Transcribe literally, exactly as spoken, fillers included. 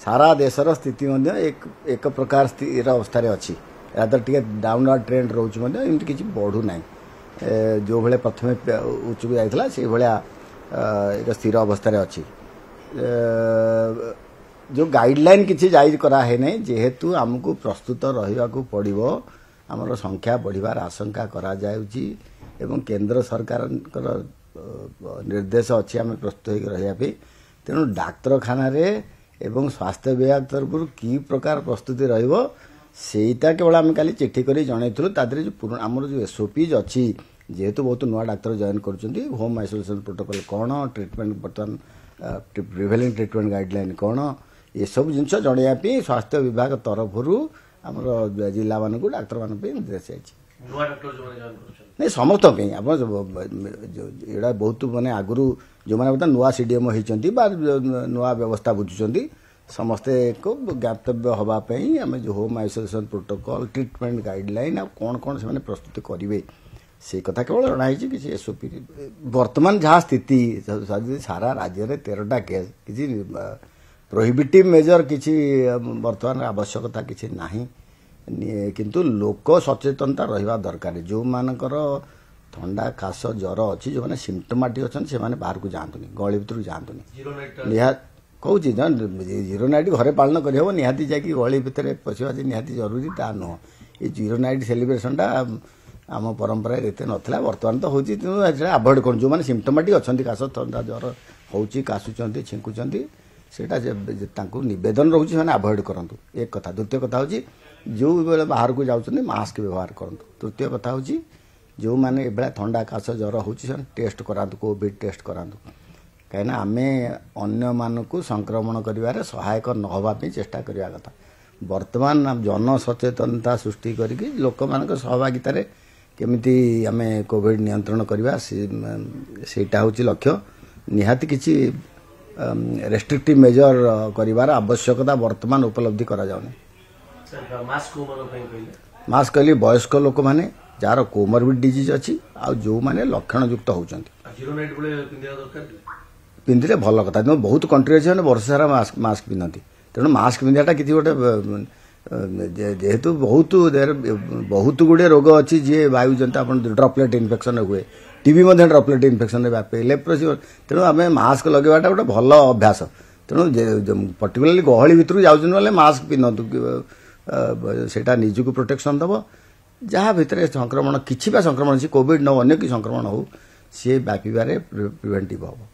सारा देशर स्थिति एक एक प्रकार स्थिर अवस्था अच्छी या तो टे डाउनवर्ड ट्रेंड रोच किसी बढ़ू ना जो भाई प्रथम उच्च को जाता से भाया एक स्थिर अवस्था अच्छी जो गाइडलाइन किसी जारी कराहे नहीं जेहेतु आमको प्रस्तुत रहा पड़ो आमर संख्या बढ़िबार आशंका करा जाउची एवं केंद्र सरकार निर्देश अच्छी आम प्रस्तुत हो रहा तेणु डाक्तरखाना एवं स्वास्थ्य विभाग तरफ कि प्रकार प्रस्तुति रहीटा केवल आम काली चिठी कर जनइलु तादरे जो पुराना आमर जो एसओपीज अच्छी जेहेतु बहुत नुआ डाक्तर जॉइन कर होम आइसोलेशन प्रोटोकॉल कौन ट्रिटमेंट बर्तमान प्रिवेलिंग ट्रिटमेंट गाइडलाइन कौन ये सब जिनस जनवाई स्वास्थ्य विभाग तरफ आमर जिला मान डाक्तर मान निर्देश नहीं समस्त आप बहुत मानने आगु जो मैंने बता नुआ सीडीएम होती नुआ व्यवस्था बुझुंट समस्ते को ज्ञातव्य हाँपाई आम जो home isolation protocol treatment guideline आ कौन कौन से प्रस्तुत करेंगे से कथा केवल जनाई किसी एसओपी वर्तमान जहाँ स्थिति सारा राज्य में तेरहटा केस किसी प्रोहिबिटिव मेजर किसी वर्तमान आवश्यकता किसी नहीं किंतु लोक सचेतनता रहा दरकार जो मानकर थंडा खास ज्वर अच्छी जो मैंने सिम्पटोमेटिक अच्छा से बाहर को जातुनि गली भर जातुनि निहात कहूँ जीरो नाइट घरे पालन करहब निहाती जाकि गली भितर पशिया निहाती जरूरी ता नुह ये जीरो नाइट सेलिब्रेशनटा आम परंपरा एत नाला बर्तमान तो हूँ तेणु आभोड कर जो मैंने सिम्पटोमेटिक अच्छा काश थंडा ज्वर होची काशुंट छिंकुंट से नवेदन रोचे मैंने आभोड करूँ एक कथा द्वितीय कथा हूँ जो बेले बाहर को जाऊँ मास्क व्यवहार करूँ तृतीय कथा हूँ जो मैंने ये थंडा काश ज्वर हो टेस्ट करातु कोविड टेस्ट करातु कहीं आमे अन्य मानक संक्रमण कर सहायक नवापी चेष्टा करवा कथा वर्तमान जन सचेतनता सृष्टि करके लोक मान सहभागितार केमिति आमे कोविड नियंत्रण करवा सेटा हूँ लक्ष्य निहाती किसी रेस्ट्रिक्टिव मेजर कर आवश्यकता वर्तमान उपलब्धि करा जाउनी मास्क कहली वयस्क लोक मैंने जार कोमरबिड डिजीज अच्छी आ जो मैंने लक्षण युक्त होती पिंधिले भल कथा तेणु बहुत कंट्री अच्छे वर्ष सारा मास्क मास्क पिंधती तेणु मास्क पिंधाटा किसी गोटे जेहेतु बहुत बहुत गुड़े रोग अच्छी जी वायु जनता आप ड्रपलेट इन्फेक्शन हुए टीबी ड्रपलेट इन्फेक्शन व्यापे लेप्रोसी तेणु आम मास्क लगेवाटा गोटे भल अभ्यास तेणु पर्टिकुलाली गहली भितर जाऊँ मास्क पिंधतु सेटा निजक प्रोटेक्शन दब जहाँ भितर संक्रमण किसी संक्रमण कोविड न अन्य कि संक्रमण हो सी व्यापारे प्रिवेंटिव हम।